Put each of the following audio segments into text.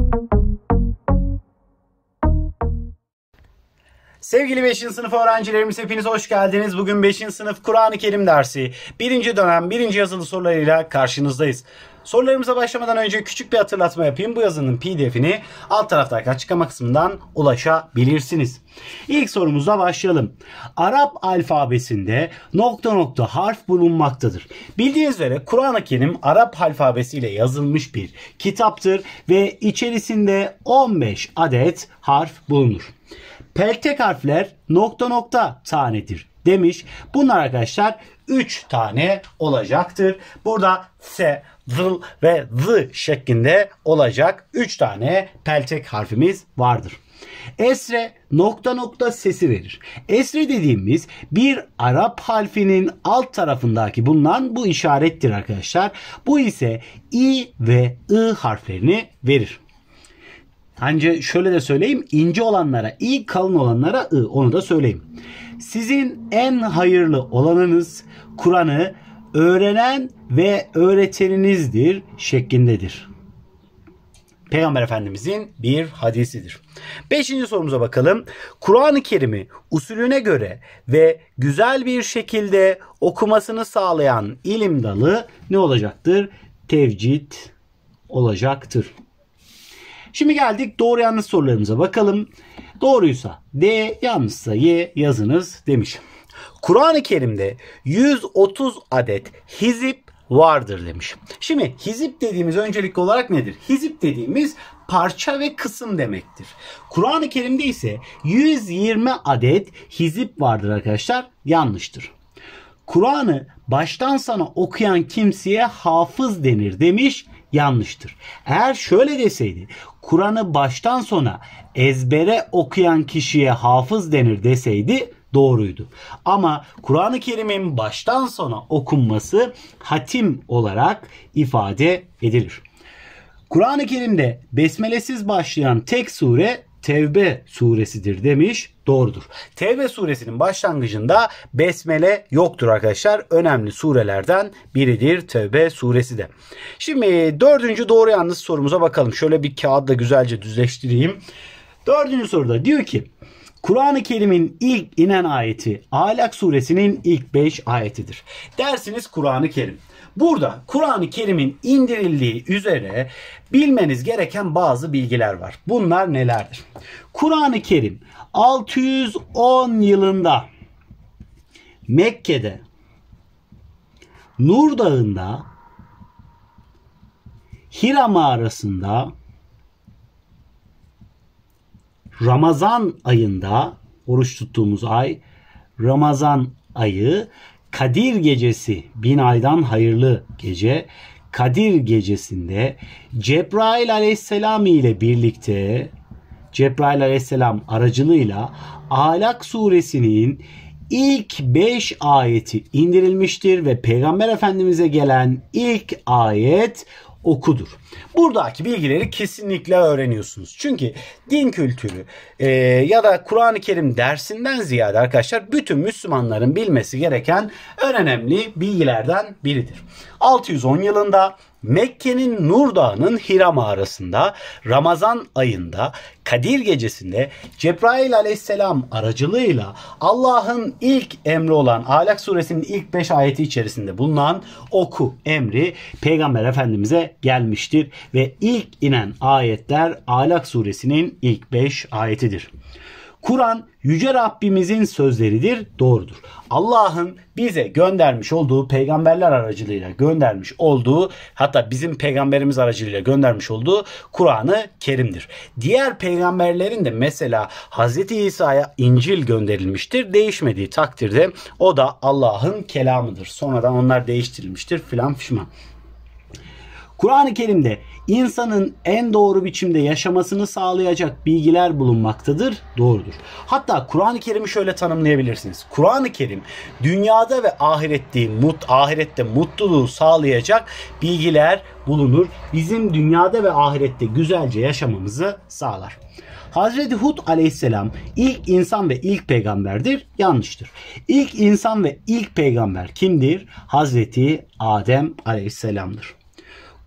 Sevgili 5. sınıf öğrencilerimiz hepiniz hoş geldiniz. Bugün 5. sınıf Kur'an-ı Kerim dersi 1. dönem 1. yazılı sorularıyla karşınızdayız. Sorularımıza başlamadan önce küçük bir hatırlatma yapayım. Bu yazının pdf'ini alt taraftaki açıklama kısmından ulaşabilirsiniz. İlk sorumuzla başlayalım. Arap alfabesinde ... harf bulunmaktadır. Bildiğiniz üzere Kur'an-ı Kerim Arap alfabesiyle yazılmış bir kitaptır ve içerisinde 15 adet harf bulunur. Peltek harfler ... tanedir demiş. Bunlar arkadaşlar 3 tane olacaktır. Burada s, zıl ve z şeklinde olacak 3 tane peltek harfimiz vardır. Esre ... sesi verir. Esre dediğimiz bir Arap harfinin alt tarafındaki bulunan bu işarettir arkadaşlar. Bu ise i ve I harflerini verir. Ancak şöyle de söyleyeyim, ince olanlara i, kalın olanlara I, onu da söyleyeyim. Sizin en hayırlı olanınız Kur'an'ı öğrenen ve öğreteninizdir şeklindedir. Peygamber Efendimizin bir hadisidir. 5. sorumuza bakalım. Kur'an-ı Kerim'i usulüne göre ve güzel bir şekilde okumasını sağlayan ilim dalı ne olacaktır? Tevcid olacaktır. Şimdi geldik doğru yanlış sorularımıza bakalım. Doğruysa D, yanlışsa Y yazınız demiş. Kur'an-ı Kerim'de 130 adet hizip vardır demiş. Şimdi hizip dediğimiz öncelikli olarak nedir? Hizip dediğimiz parça ve kısım demektir. Kur'an-ı Kerim'de ise 120 adet hizip vardır arkadaşlar. Yanlıştır. Kur'an'ı baştan sona okuyan kimseye hafız denir demiş. Yanlıştır. Eğer şöyle deseydi, Kur'an'ı baştan sona ezbere okuyan kişiye hafız denir deseydi doğruydu. Ama Kur'an-ı Kerim'in baştan sona okunması hatim olarak ifade edilir. Kur'an-ı Kerim'de besmelesiz başlayan tek sure Tevbe suresidir demiş. Doğrudur. Tevbe suresinin başlangıcında besmele yoktur arkadaşlar. Önemli surelerden biridir Tevbe suresi de. Şimdi 4. doğru yanlış sorumuza bakalım. Şöyle bir kağıtla güzelce düzleştireyim. 4. soruda diyor ki Kur'an-ı Kerim'in ilk inen ayeti Alak suresinin ilk 5 ayetidir. Dersiniz Kur'an-ı Kerim. Burada Kur'an-ı Kerim'in indirildiği üzere bilmeniz gereken bazı bilgiler var. Bunlar nelerdir? Kur'an-ı Kerim 610 yılında Mekke'de Nur Dağı'nda Hira mağarasında Ramazan ayında, oruç tuttuğumuz ay Ramazan ayı, Kadir gecesi, 1000 aydan hayırlı gece, Kadir gecesinde Cebrail aleyhisselam ile birlikte, Cebrail aleyhisselam aracılığıyla Alak suresinin ilk 5 ayeti indirilmiştir ve Peygamber Efendimiz'e gelen ilk ayet okudur. Buradaki bilgileri kesinlikle öğreniyorsunuz. Çünkü din kültürü ya da Kur'an-ı Kerim dersinden ziyade arkadaşlar bütün Müslümanların bilmesi gereken en önemli bilgilerden biridir. 610 yılında Mekke'nin Nur Dağı'nın Hira mağarasında Ramazan ayında Kadir gecesinde Cebrail aleyhisselam aracılığıyla Allah'ın ilk emri olan Alak suresinin ilk 5 ayeti içerisinde bulunan oku emri Peygamber Efendimiz'e gelmiştir ve ilk inen ayetler Alak suresinin ilk 5 ayetidir. Kur'an Yüce Rabbimizin sözleridir, doğrudur. Allah'ın bize göndermiş olduğu, peygamberler aracılığıyla göndermiş olduğu, hatta bizim peygamberimiz aracılığıyla göndermiş olduğu Kur'an-ı Kerim'dir. Diğer peygamberlerin de mesela Hz. İsa'ya İncil gönderilmiştir. Değişmediği takdirde o da Allah'ın kelamıdır. Sonradan onlar değiştirilmiştir filan fişman. Kur'an-ı Kerim'de insanın en doğru biçimde yaşamasını sağlayacak bilgiler bulunmaktadır. Doğrudur. Hatta Kur'an-ı Kerim'i şöyle tanımlayabilirsiniz. Kur'an-ı Kerim dünyada ve ahirette mutluluğu sağlayacak bilgiler bulunur. Bizim dünyada ve ahirette güzelce yaşamamızı sağlar. Hazreti Hud aleyhisselam ilk insan ve ilk peygamberdir. Yanlıştır. İlk insan ve ilk peygamber kimdir? Hazreti Adem aleyhisselamdır.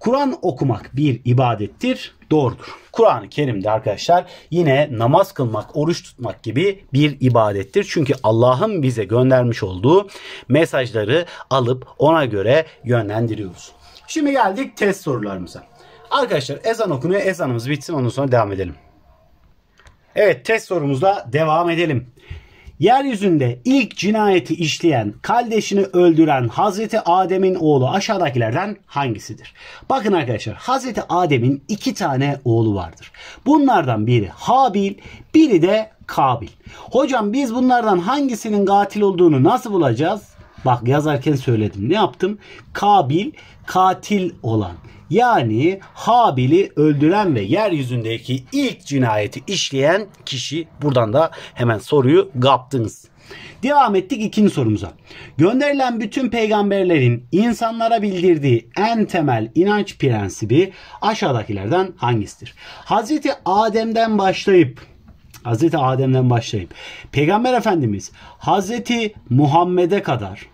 Kur'an okumak bir ibadettir. Doğrudur. Kur'an-ı Kerim'de arkadaşlar yine namaz kılmak, oruç tutmak gibi bir ibadettir. Çünkü Allah'ın bize göndermiş olduğu mesajları alıp ona göre yönlendiriyoruz. Şimdi geldik test sorularımıza. Arkadaşlar ezan okunuyor. Ezanımız bitsin, ondan sonra devam edelim. Evet, test sorumuzla devam edelim. Yeryüzünde ilk cinayeti işleyen, kardeşini öldüren Hazreti Adem'in oğlu aşağıdakilerden hangisidir? Bakın arkadaşlar, Hazreti Adem'in 2 tane oğlu vardır. Bunlardan biri Habil, biri de Kabil. Hocam biz bunlardan hangisinin katil olduğunu nasıl bulacağız? Bak, yazarken söyledim. Ne yaptım? Kabil katil olan. Yani Habil'i öldüren ve yeryüzündeki ilk cinayeti işleyen kişi. Buradan da hemen soruyu kaptınız. Devam ettik ikinci sorumuza. Gönderilen bütün peygamberlerin insanlara bildirdiği en temel inanç prensibi aşağıdakilerden hangisidir? Hazreti Adem'den başlayıp Peygamber Efendimiz Hazreti Muhammed'e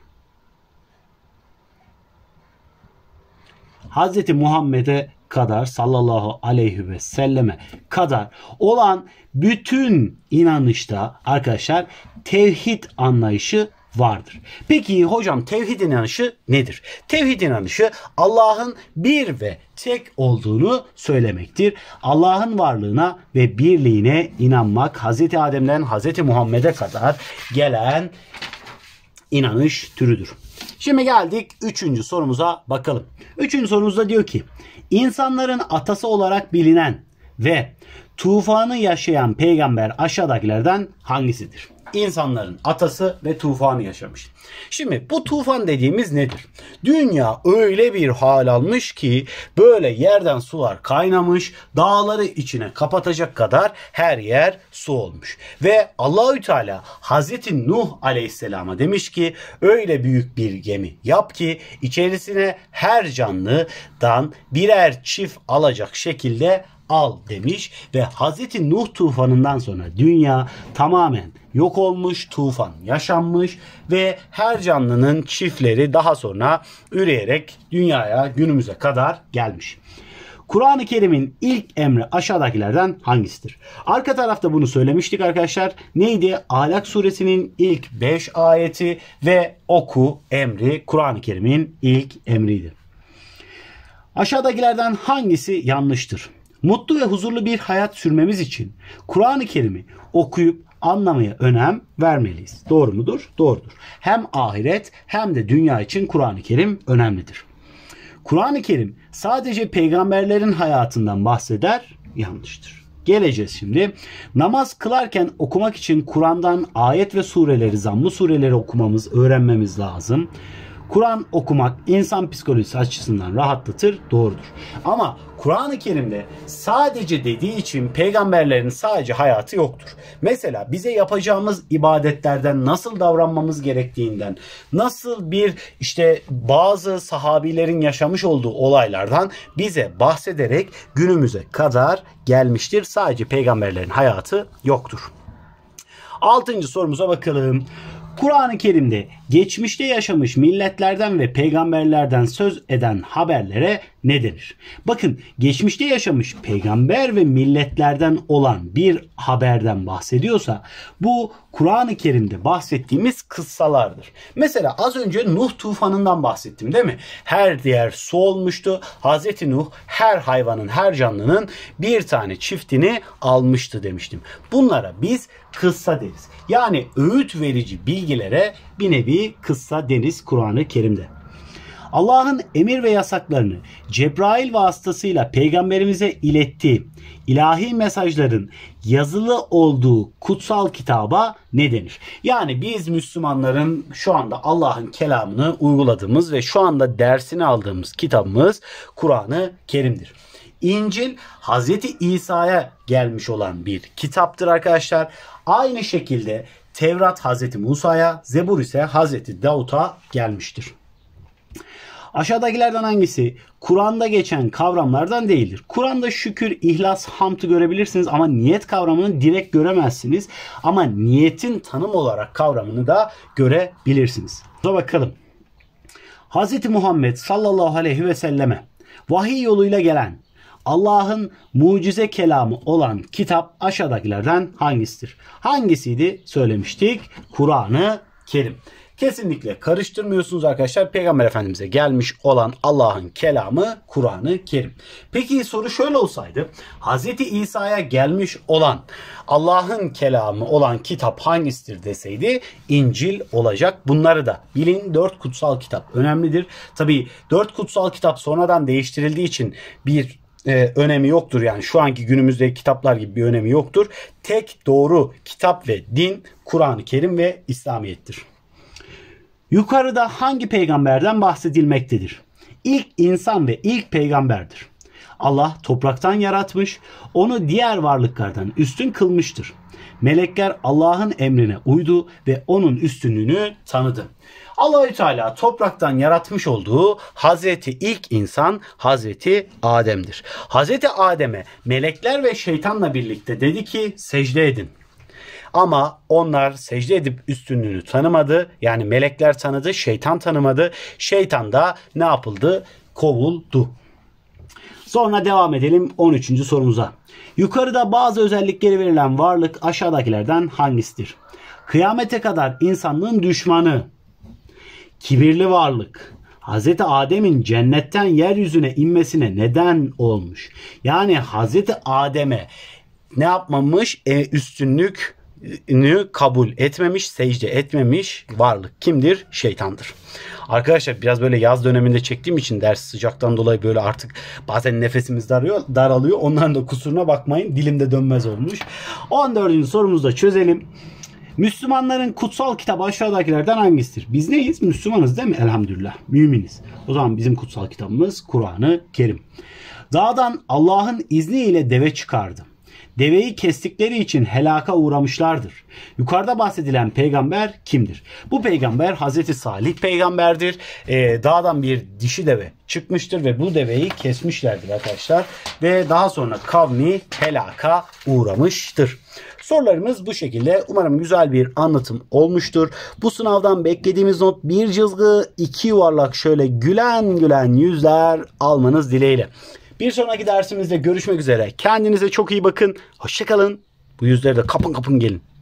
kadar sallallahu aleyhi ve selleme kadar olan bütün inanışta arkadaşlar tevhid anlayışı vardır. Peki hocam tevhid inanışı nedir? Tevhid inanışı Allah'ın bir ve tek olduğunu söylemektir. Allah'ın varlığına ve birliğine inanmak, Hazreti Adem'den Hazreti Muhammed'e kadar gelen inanış türüdür. Şimdi geldik 3. sorumuza bakalım. 3. sorumuzda diyor ki insanların atası olarak bilinen ve tufanı yaşayan peygamber aşağıdakilerden hangisidir? İnsanların atası ve tufanı yaşamış. Şimdi bu tufan dediğimiz nedir? Dünya öyle bir hal almış ki böyle yerden sular kaynamış, dağları içine kapatacak kadar her yer su olmuş. Ve Allahü Teala Hazreti Nuh Aleyhisselam'a demiş ki öyle büyük bir gemi yap ki içerisine her canlıdan birer çift alacak şekilde al demiş ve Hazreti Nuh tufanından sonra dünya tamamen yok olmuş, tufan yaşanmış ve her canlının çiftleri daha sonra üreyerek dünyaya günümüze kadar gelmiş. Kur'an-ı Kerim'in ilk emri aşağıdakilerden hangisidir? Arka tarafta bunu söylemiştik arkadaşlar. Neydi? Alak suresinin ilk 5 ayeti ve oku emri Kur'an-ı Kerim'in ilk emriydi. Aşağıdakilerden hangisi yanlıştır? Mutlu ve huzurlu bir hayat sürmemiz için Kur'an-ı Kerim'i okuyup anlamaya önem vermeliyiz. Doğru mudur? Doğrudur. Hem ahiret hem de dünya için Kur'an-ı Kerim önemlidir. Kur'an-ı Kerim sadece peygamberlerin hayatından bahseder, yanlıştır. Geleceğiz şimdi. Namaz kılarken okumak için Kur'an'dan ayet ve sureleri, zamm-ı sureleri okumamız, öğrenmemiz lazım. Kur'an okumak insan psikolojisi açısından rahatlatır, doğrudur. Ama Kur'an-ı Kerim'de sadece dediği için peygamberlerin sadece hayatı yoktur. Mesela bize yapacağımız ibadetlerden, nasıl davranmamız gerektiğinden, nasıl bir bazı sahabilerin yaşamış olduğu olaylardan bize bahsederek günümüze kadar gelmiştir. Sadece peygamberlerin hayatı yoktur. 6. sorumuza bakalım. Kur'an-ı Kerim'de geçmişte yaşamış milletlerden ve peygamberlerden söz eden haberlere ne denir? Bakın, geçmişte yaşamış peygamber ve milletlerden olan bir haberden bahsediyorsa bu Kur'an-ı Kerim'de bahsettiğimiz kıssalardır. Mesela az önce Nuh tufanından bahsettim değil mi? Her yer su olmuştu. Hazreti Nuh her hayvanın, her canlının bir tane çiftini almıştı demiştim. Bunlara biz kıssa deriz. Yani öğüt verici bilgilere bir nevi kıssa deniz Kur'an-ı Kerim'de. Allah'ın emir ve yasaklarını Cebrail vasıtasıyla peygamberimize ilettiği ilahi mesajların yazılı olduğu kutsal kitaba ne denir? Yani biz Müslümanların şu anda Allah'ın kelamını uyguladığımız ve şu anda dersini aldığımız kitabımız Kur'an-ı Kerim'dir. İncil Hazreti İsa'ya gelmiş olan bir kitaptır arkadaşlar. Aynı şekilde Tevrat Hazreti Musa'ya, Zebur ise Hazreti Davut'a gelmiştir. Aşağıdakilerden hangisi Kur'an'da geçen kavramlardan değildir? Kur'an'da şükür, ihlas, hamd'ı görebilirsiniz ama niyet kavramını direkt göremezsiniz. Ama niyetin tanım olarak kavramını da görebilirsiniz. Buna bakalım. Hz. Muhammed sallallahu aleyhi ve selleme Vahiy yoluyla gelen Allah'ın mucize kelamı olan kitap aşağıdakilerden hangisidir? Hangisiydi söylemiştik? Kur'an-ı Kerim. Kesinlikle karıştırmıyorsunuz arkadaşlar. Peygamber Efendimiz'e gelmiş olan Allah'ın kelamı Kur'an-ı Kerim. Peki soru şöyle olsaydı. Hz. İsa'ya gelmiş olan Allah'ın kelamı olan kitap hangisidir deseydi İncil olacak. Bunları da bilin, 4 kutsal kitap önemlidir. Tabii 4 kutsal kitap sonradan değiştirildiği için bir önemi yoktur. Yani şu anki günümüzdeki kitaplar gibi bir önemi yoktur. Tek doğru kitap ve din Kur'an-ı Kerim ve İslamiyet'tir. Yukarıda hangi peygamberden bahsedilmektedir? İlk insan ve ilk peygamberdir. Allah topraktan yaratmış, onu diğer varlıklardan üstün kılmıştır. Melekler Allah'ın emrine uydu ve onun üstünlüğünü tanıdı. Allahü Teala topraktan yaratmış olduğu Hazreti ilk insan Hazreti Adem'dir. Hazreti Adem'e melekler ve şeytanla birlikte dedi ki secde edin. Ama onlar secde edip üstünlüğünü tanımadı. Yani melekler tanıdı, şeytan tanımadı. Şeytan da ne yapıldı? Kovuldu. Sonra devam edelim 13. sorumuza. Yukarıda bazı özellikleri verilen varlık aşağıdakilerden hangisidir? Kıyamete kadar insanlığın düşmanı, kibirli varlık, Hz. Adem'in cennetten yeryüzüne inmesine neden olmuş. Yani Hz. Adem'e ne yapmamış? Üstünlüğünü kabul etmemiş, secde etmemiş varlık kimdir? Şeytandır. Arkadaşlar biraz böyle yaz döneminde çektiğim için ders sıcaktan dolayı böyle artık bazen nefesimiz daralıyor. Onların da kusuruna bakmayın. Dilimde dönmez olmuş. 14. sorumuzu da çözelim. Müslümanların kutsal kitabı aşağıdakilerden hangisidir? Biz neyiz? Müslümanız değil mi? Elhamdülillah. Müminiz. O zaman bizim kutsal kitabımız Kur'an-ı Kerim. Dağdan Allah'ın izniyle deve çıkardı. Deveyi kestikleri için helaka uğramışlardır. Yukarıda bahsedilen peygamber kimdir? Bu peygamber Hazreti Salih peygamberdir. Dağdan bir dişi deve çıkmıştır ve bu deveyi kesmişlerdir arkadaşlar. Ve daha sonra kavmi helaka uğramıştır. Sorularımız bu şekilde. Umarım güzel bir anlatım olmuştur. Bu sınavdan beklediğimiz not bir cızgı, 2 yuvarlak şöyle gülen gülen yüzler almanız dileğiyle. Bir sonraki dersimizde görüşmek üzere. Kendinize çok iyi bakın. Hoşça kalın. Bu yüzleri de kapın kapın gelin.